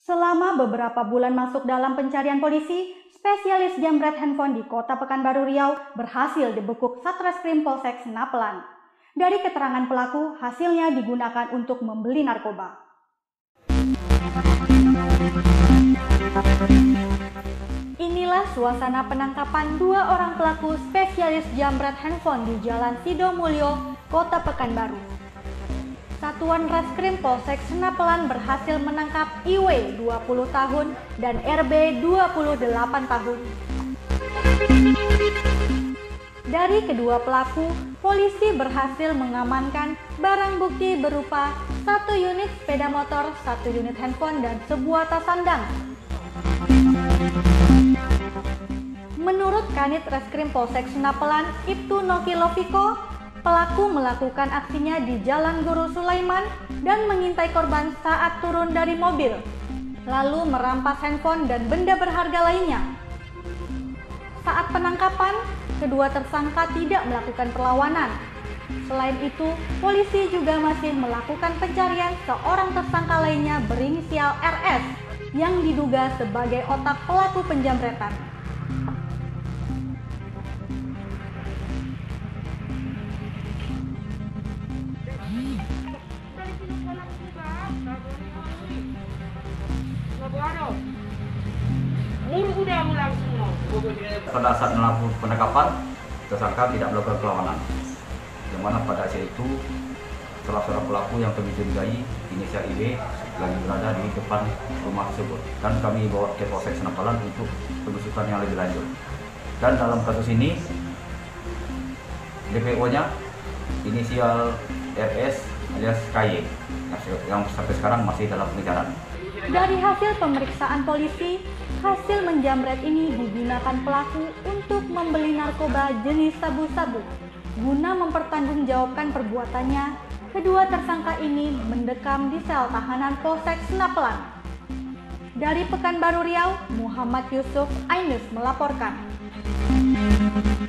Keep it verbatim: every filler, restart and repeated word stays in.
Selama beberapa bulan masuk dalam pencarian polisi, spesialis jambret handphone di Kota Pekanbaru Riau berhasil dibekuk Satreskrim Polsek Senapelan. Dari keterangan pelaku, hasilnya digunakan untuk membeli narkoba. Inilah suasana penangkapan dua orang pelaku spesialis jambret handphone di Jalan Sidomulyo, Kota Pekanbaru. Satuan Reskrim Polsek Senapelan berhasil menangkap I W dua puluh tahun dan R B dua puluh delapan tahun. Dari kedua pelaku, polisi berhasil mengamankan barang bukti berupa satu unit sepeda motor, satu unit handphone, dan sebuah tas sandang. Menurut Kanit Reskrim Polsek Senapelan, Ibtu Noki Loviko, pelaku melakukan aksinya di Jalan Guru Sulaiman dan mengintai korban saat turun dari mobil, lalu merampas handphone dan benda berharga lainnya. Saat penangkapan, kedua tersangka tidak melakukan perlawanan. Selain itu, polisi juga masih melakukan pencarian seorang tersangka lainnya berinisial R S yang diduga sebagai otak pelaku penjamretan. Pada saat melakukan penangkapan, tersangka tidak melakukan perlawanan, yang mana pada saat itu salah seorang pelaku yang kami curigai inisial I W lagi berada di depan rumah tersebut, dan kami bawa ke Polsek Senapelan untuk penelusuran yang lebih lanjut. Dan dalam kasus ini D P O-nya inisial R S alias K Y yang sampai sekarang masih dalam pengejaran. Dari hasil pemeriksaan polisi, hasil menjamret ini digunakan pelaku untuk membeli narkoba jenis sabu-sabu. Guna mempertanggungjawabkan perbuatannya, kedua tersangka ini mendekam di sel tahanan Polsek Senapelan. Dari Pekanbaru Riau, Muhammad Yusuf Ainus melaporkan.